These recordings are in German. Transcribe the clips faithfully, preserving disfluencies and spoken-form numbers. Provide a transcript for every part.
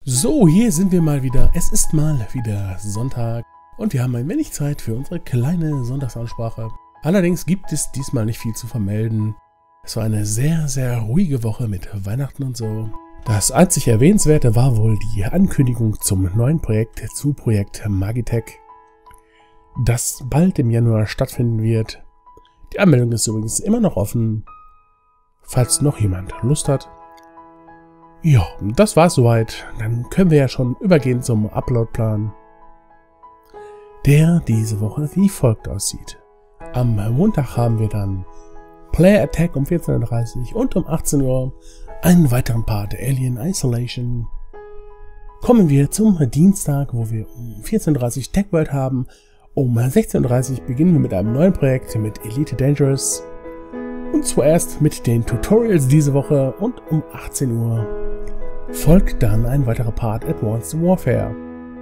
So, hier sind wir mal wieder. Es ist mal wieder Sonntag und wir haben ein wenig Zeit für unsere kleine Sonntagsansprache. Allerdings gibt es diesmal nicht viel zu vermelden. Es war eine sehr, sehr ruhige Woche mit Weihnachten und so. Das einzig Erwähnenswerte war wohl die Ankündigung zum neuen Projekt, zu Projekt Magitech, das bald im Januar stattfinden wird. Die Anmeldung ist übrigens immer noch offen, falls noch jemand Lust hat. Ja, das war's soweit. Dann können wir ja schon übergehen zum Uploadplan, der diese Woche wie folgt aussieht. Am Montag haben wir dann Player Attack um vierzehn Uhr dreißig und um achtzehn Uhr einen weiteren Part Alien Isolation. Kommen wir zum Dienstag, wo wir um vierzehn Uhr dreißig Tech World haben. Um sechzehn Uhr dreißig beginnen wir mit einem neuen Projekt mit Elite Dangerous. Und zuerst mit den Tutorials diese Woche und um achtzehn Uhr folgt dann ein weiterer Part Advanced Warfare.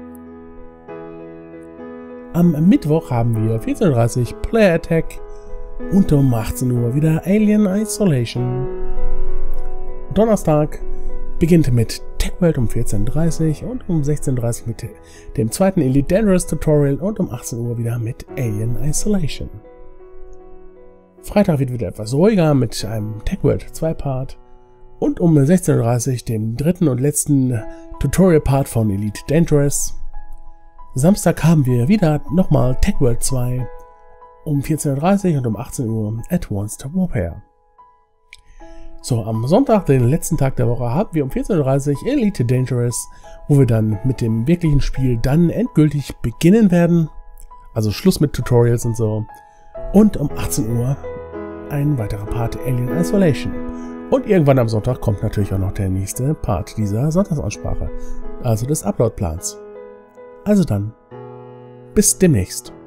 Am Mittwoch haben wir vierzehn Uhr dreißig Player Attack und um achtzehn Uhr wieder Alien Isolation. Donnerstag beginnt mit Tech World um vierzehn Uhr dreißig und um sechzehn Uhr dreißig mit dem zweiten Elite Dangerous Tutorial und um achtzehn Uhr wieder mit Alien Isolation. Freitag wird wieder etwas ruhiger mit einem Tech World zwei Part und um sechzehn Uhr dreißig dem dritten und letzten Tutorial Part von Elite Dangerous. Samstag haben wir wieder nochmal Tech World zwei um vierzehn Uhr dreißig und um achtzehn Uhr Advanced Warfare. So, am Sonntag, den letzten Tag der Woche, haben wir um vierzehn Uhr dreißig Elite Dangerous, wo wir dann mit dem wirklichen Spiel dann endgültig beginnen werden. Also Schluss mit Tutorials und so. Und um achtzehn Uhr ein weiterer Part Alien Isolation. Und irgendwann am Sonntag kommt natürlich auch noch der nächste Part dieser Sonntagsansprache, also des Uploadplans. Also dann, bis demnächst.